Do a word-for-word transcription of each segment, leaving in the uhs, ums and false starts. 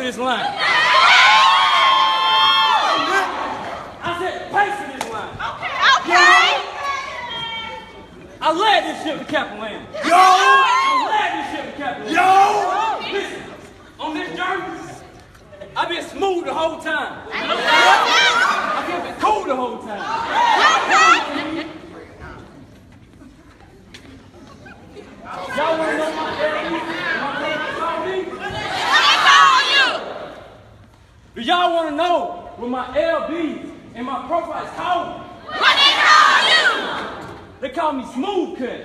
this line. I said, pay for this line. Okay. I led this ship to Captain Land. Yo! I led this ship to Captain Land. Yo! Listen, on this journey, I've been smooth the whole time. I've been cool the whole time. Y'all want to know my L B? Do y'all want to know what my L Bs and my profiles call me? What they call you? They call me Smooth Cut.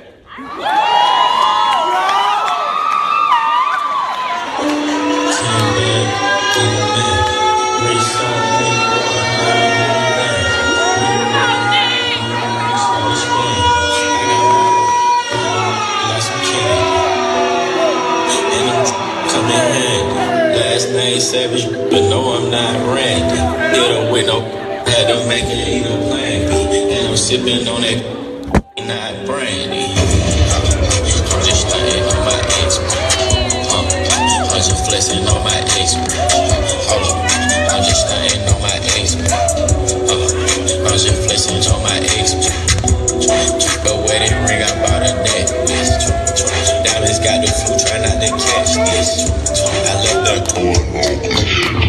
Last name Savage, but no, I'm not Randy. Did a window, had to make it eat a plan. And I'm sipping on that, not brandy. I'm just stunting on my ex. I'm just flexing on my ex. Hold up, I'm just stunting on my ex. I'm just flexing on my ex. Keep a wedding ring, I bought a necklace. Diamonds got the flu, try not to catch this. I left the door open.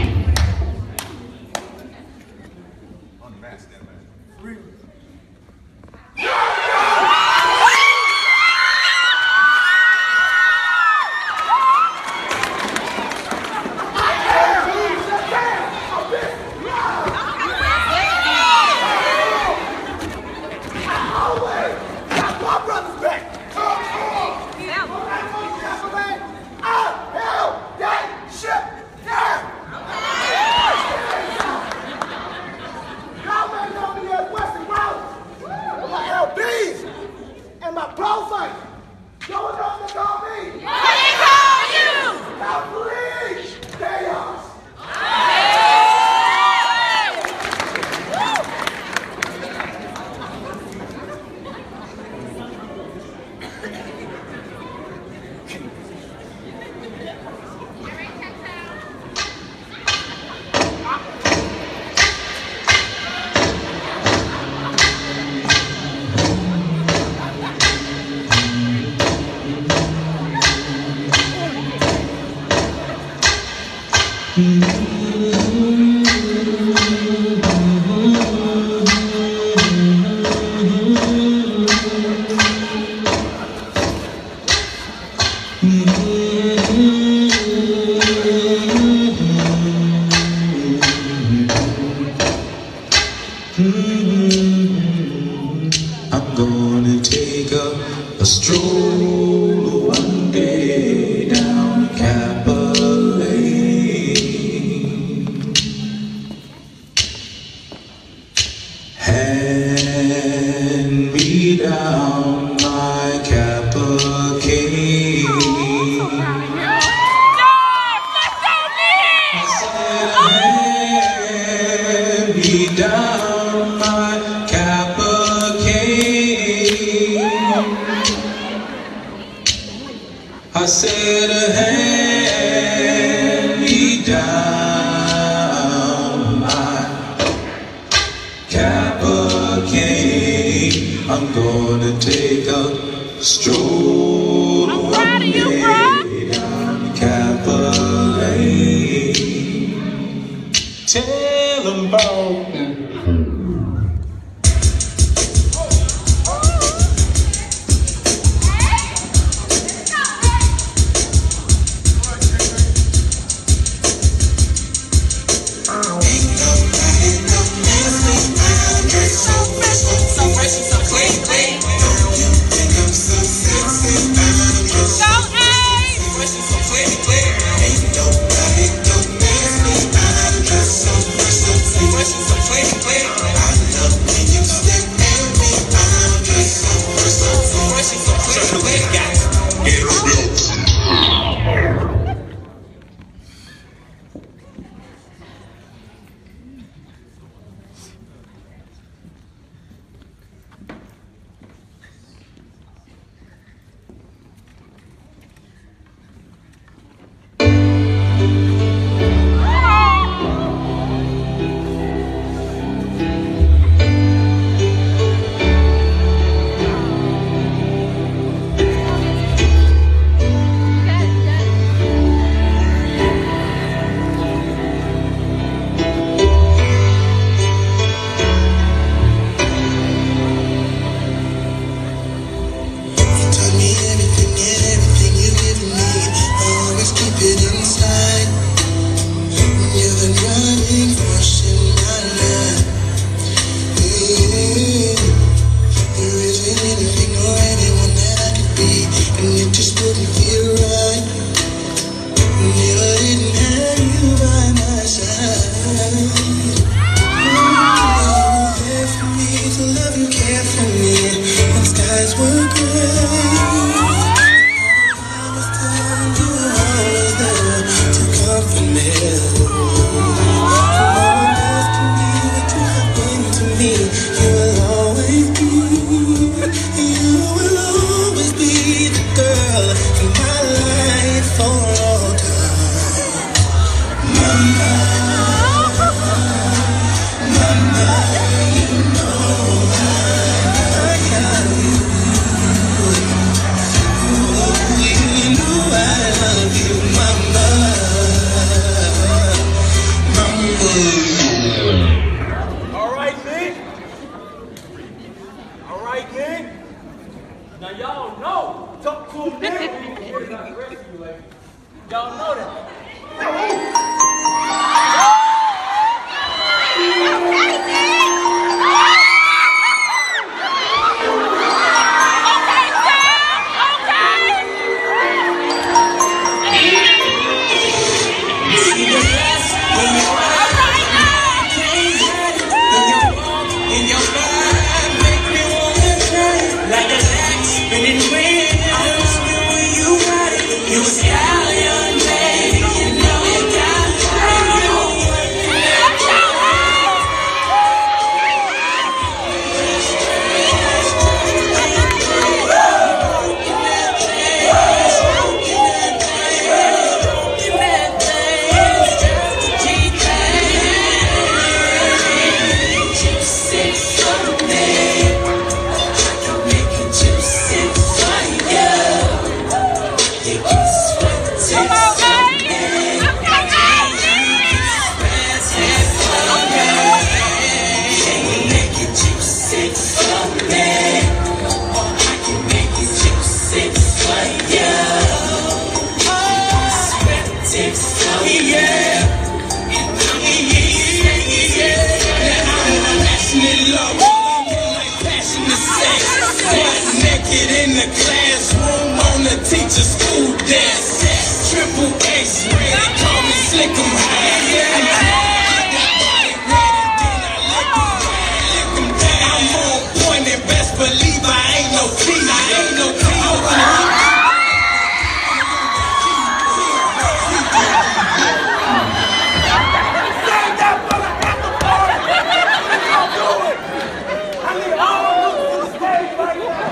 I'm gonna take a, a stroll one day down Capitol Lane. Hand me down my Kappa cane. I said, hand me down my Kappa cane. I said, hand me down my Kappa cane. I'm gonna take a stroll I'm proud of you, bro. down Kappa Lane. Tell 'em about So fresh and so clean, clean. you think I'm so sexy. Now y'all know, talk to them there when you hear about the rest of you ladies. Y'all know that. In the classroom on the teacher's school desk, triple X ready, call me slick 'em high. I got body ready, then I lick 'em down, lick 'em down. I'm on point and best believe I ain't no tea, I ain't no tea. Save that for the after party. We gon' do it. I need all of you to the stage right now.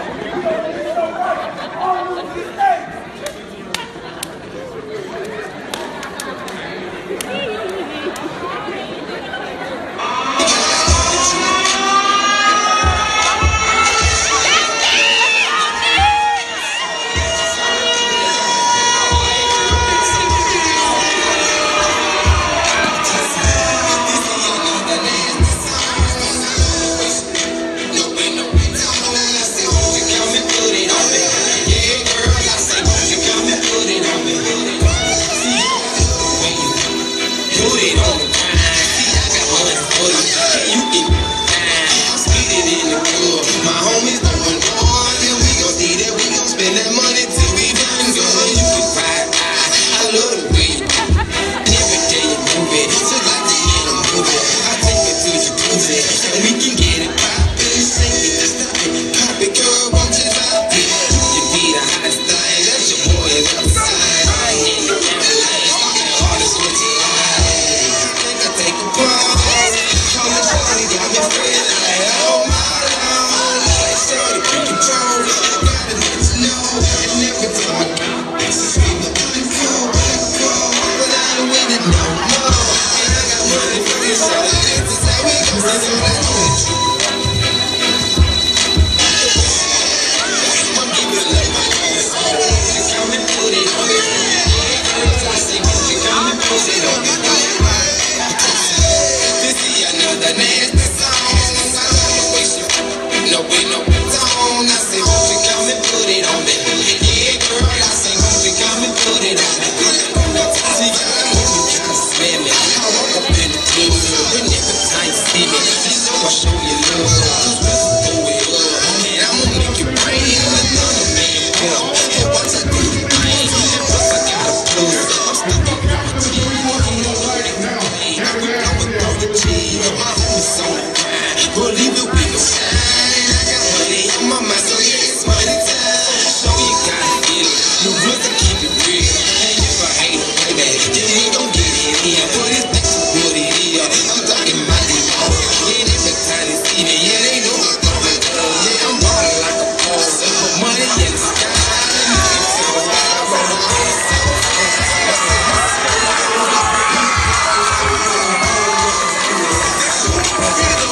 Get it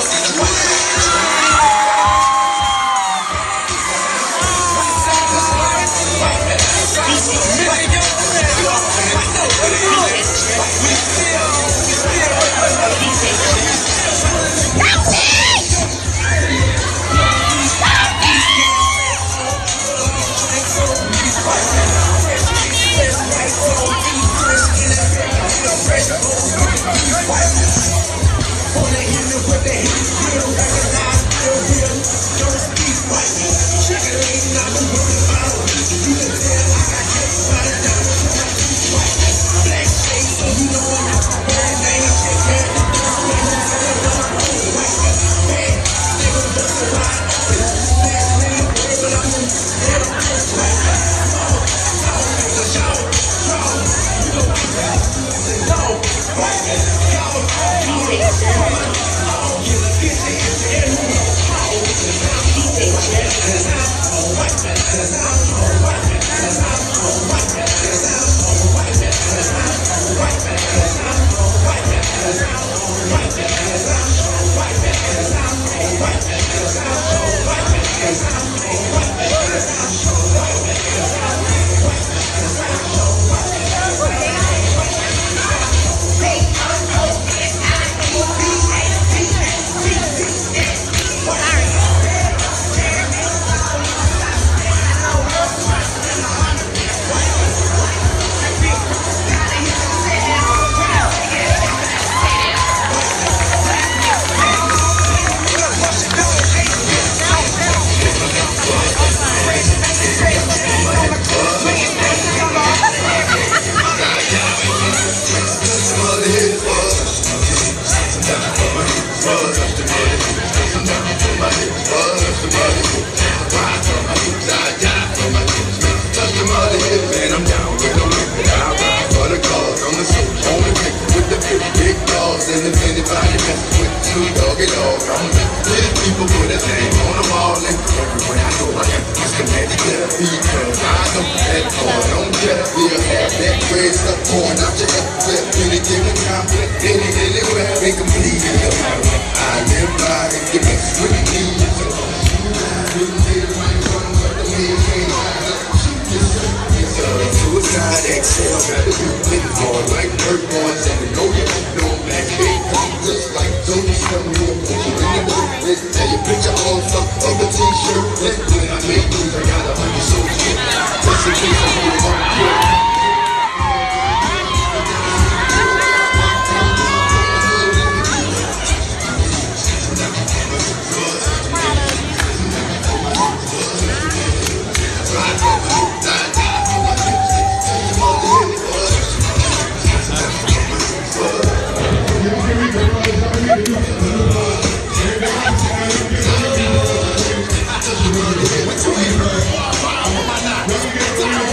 Like Earth boys, and we know you know black big. Just like those